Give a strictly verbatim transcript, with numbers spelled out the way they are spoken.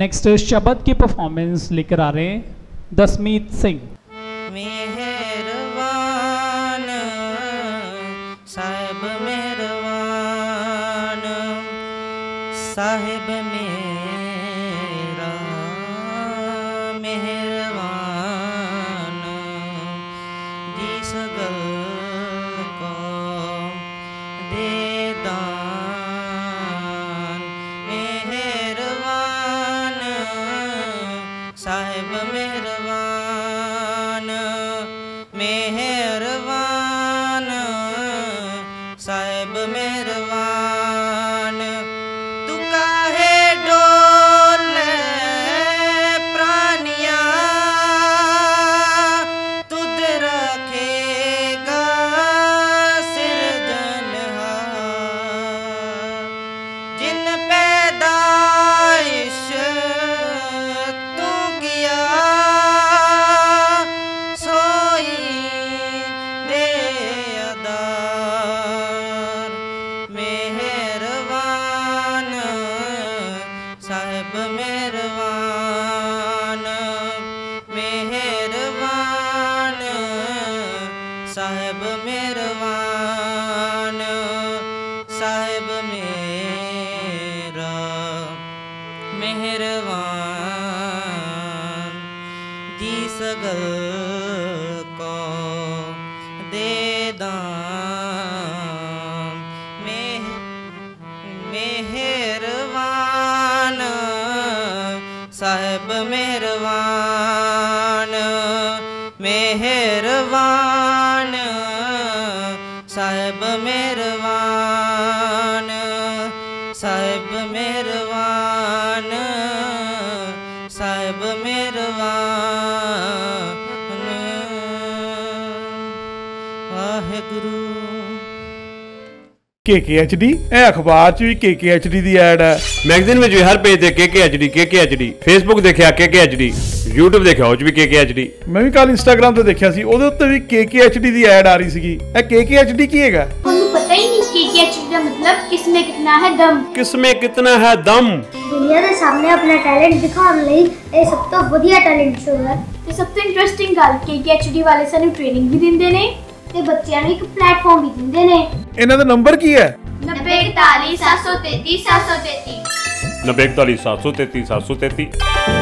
Next शब्द की performance लेकर आ रहे हैं दसमीत सिंह। मेहरबान साहिब मेहरबान साहिब मेरा मेहरबान दी सगल को दे दान मेहरबान साहिब मेहरबान मेहरबान साहिब मेहरबान तू काहे डोले प्राणिया तुद रखेगा सिरजनहार जिन पैदाइश तू किया सोई दे अदार मेहरबान साहिब मेहरबान मेहरबान साहिब मेहरबान साहिब मेरा मेहरबान दी सगल को दे दान मेह मेहरबान साहिब मेहरबान मेहरबान साहिब मेहरबान साहिब मेहरबान साहिब मेहरबान वाहिगुरु। के के एच डी ਇਹ ਅਖਬਾਰ ਚ ਵੀ ਕੇ ਕੇ ਐਚ ਡੀ ਦੀ ਐਡ ਹੈ, ਮੈਗਜ਼ੀਨ ਵਿੱਚ ਵੀ ਹਰ ਪੇਜ ਤੇ K K H D K K H D, Facebook ਦੇਖਿਆ K K H D, YouTube ਦੇਖਿਆ ਉਹ ਚ ਵੀ ਕੇ ਕੇ ਐਚ ਡੀ। ਮੈਂ ਵੀ ਕੱਲ ਇੰਸਟਾਗ੍ਰਾਮ ਤੇ ਦੇਖਿਆ ਸੀ, ਉਹਦੇ ਉੱਤੇ ਵੀ ਕੇ ਕੇ ਐਚ ਡੀ ਦੀ ਐਡ ਆ ਰਹੀ ਸੀਗੀ। ਇਹ ਕੇ ਕੇ ਐਚ ਡੀ ਕੀ ਹੈਗਾ? ਤੁਹਾਨੂੰ ਪਤਾ ਹੀ ਨਹੀਂ ਕੇ ਕੇ ਐਚ ਡੀ ਦਾ ਮਤਲਬ ਕਿਸਮੇ ਕਿਤਨਾ ਹੈ ਦਮ। ਕਿਸਮੇ ਕਿਤਨਾ ਹੈ ਦਮ। ਦੁਨੀਆ ਦੇ ਸਾਹਮਣੇ ਆਪਣਾ ਟੈਲੈਂਟ ਦਿਖਾਉਣ ਲਈ ਇਹ ਸਭ ਤੋਂ ਵਧੀਆ ਟੈਲੈਂਟ ਸ਼ੋਅ ਹੈ ਤੇ ਸਭ ਤੋਂ ਇੰਟਰਸਟਿੰਗ ਗੱਲ ਕੇ ਕੇ ਐਚ ਡੀ ਵਾਲੇ ਸਾਨੂੰ ਟ੍ਰੇਨਿੰਗ ਵੀ ਦਿੰਦੇ ਨੇ ਤੇ ਬੱਚਿਆਂ ਨੂੰ ਇੱਕ ਪਲੇਟਫਾਰਮ ਵੀ ਦਿੰਦੇ ਨੇ। ਇਹਨਾਂ ਦਾ ਨੰਬਰ ਕੀ ਹੈ? नब्बे इकतालीस सात सौ तैतीस सात सौ तैतीस नब्बे इकतालीस सात सौ तैतीस सात सौ तैतीस।